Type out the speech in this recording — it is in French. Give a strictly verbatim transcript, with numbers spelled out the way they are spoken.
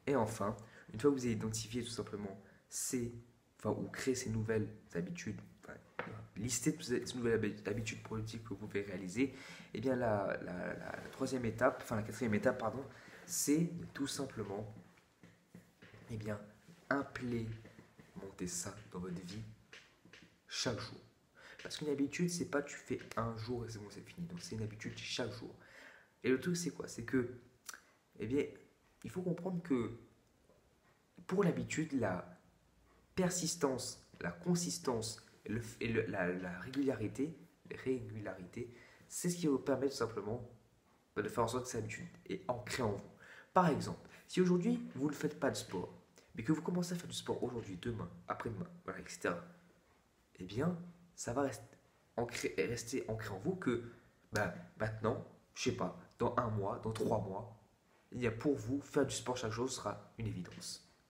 Et enfin, une fois que vous avez identifié tout simplement ces, enfin, ou créé ces nouvelles habitudes, enfin, lister toutes ces nouvelles habitudes productives que vous pouvez réaliser, et bien la, la, la, la troisième étape, enfin la quatrième étape, pardon, c'est tout simplement, eh bien, implémenter ça dans votre vie chaque jour. Parce qu'une habitude, c'est pas tu fais un jour et c'est bon, c'est fini. Donc c'est une habitude chaque jour. Et le truc, c'est quoi? C'est que, eh bien, il faut comprendre que pour l'habitude, la persistance, la consistance et, le, et le, la, la régularité, régularité, c'est ce qui va vous permettre tout simplement de faire en sorte que cette habitude est ancrée en vous. Par exemple, si aujourd'hui vous ne faites pas de sport, mais que vous commencez à faire du sport aujourd'hui, demain, après-demain, voilà, et cetera, eh bien, ça va rester ancré, rester ancré en vous que bah, maintenant, je sais pas, dans un mois, dans trois mois, il y a pour vous, faire du sport chaque jour sera une évidence.